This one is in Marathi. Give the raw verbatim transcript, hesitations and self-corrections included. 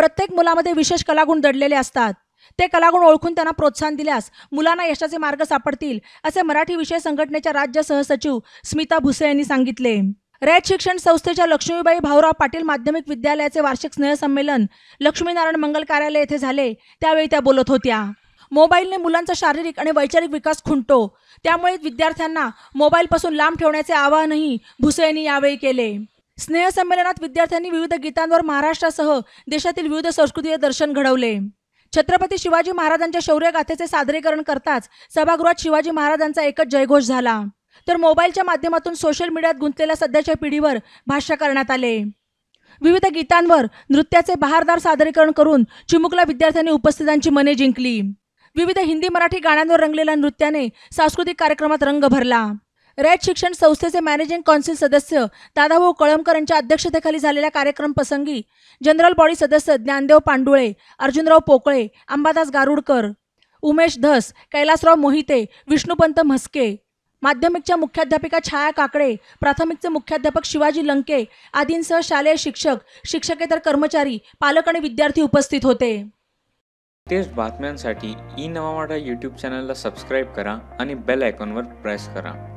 प्रत्येक मुलामध्ये विशेष कलागुण दडलेले असतात. ते कलागुण ओळखून त्यांना प्रोत्साहन दिल्यास मुलांना यशाचे मार्ग सापडतील, असे मराठी विषय संघटनेच्या राज्य सहसचिव स्मिता भुसे यांनी सांगितले. रयत शिक्षण संस्थेच्या लक्ष्मीबाई भाऊराव पाटील माध्यमिक विद्यालयाचे वार्षिक स्नेहसंमेलन लक्ष्मीनारायण मंगल कार्यालय येथे झाले, त्यावेळी त्या बोलत होत्या. मोबाईलने मुलांचा शारीरिक आणि वैचारिक विकास खुंटतो, त्यामुळे विद्यार्थ्यांना मोबाईलपासून लांब ठेवण्याचे आवाहनही भुसे यांनी यावेळी केले. स्नेहसंमेलनात विद्यार्थ्यांनी विविध गीतांवर महाराष्ट्रासह देशातील विविध संस्कृतीचे दर्शन घडवले. छत्रपती शिवाजी महाराजांच्या शौर्यगाथेचे सादरीकरण करताच सभागृहात शिवाजी महाराजांचा एकच जयघोष झाला. तर मोबाईलच्या माध्यमातून सोशल मीडियात गुंतलेल्या सध्याच्या पिढीवर भाष्य करण्यात आले. विविध गीतांवर नृत्याचे बहारदार सादरीकरण करून चिमुकल्या विद्यार्थ्यांनी उपस्थितांची मने जिंकली. विविध हिंदी मराठी गाण्यांवर रंगलेल्या नृत्याने सांस्कृतिक कार्यक्रमात रंग भरला. रयत शिक्षण संस्थेचे मॅनेजिंग कौन्सिल सदस्य दादाभाऊ कळमकर यांच्या अध्यक्षतेखाली झालेल्या कार्यक्रम प्रसंगी जनरल बॉडी सदस्य ज्ञानदेव पांडुळे, अर्जुनराव पोकळे, अंबादास गारुडकर, उमेश धस, कैलासराव मोहिते, विष्णुपंत म्हस्के, माध्यमिकच्या मुख्याध्यापिका छाया काकडे, प्राथमिकचे मुख्याध्यापक शिवाजी लंके आदींसह शालेय शिक्षक, शिक्षकेतर कर्मचारी, पालक आणि विद्यार्थी उपस्थित होते. लेटेस्ट बातम्यांसाठी ई नवा मराठा यूट्यूब चॅनलला सबस्क्राईब करा आणि बेल आयकॉनवर प्रेस करा.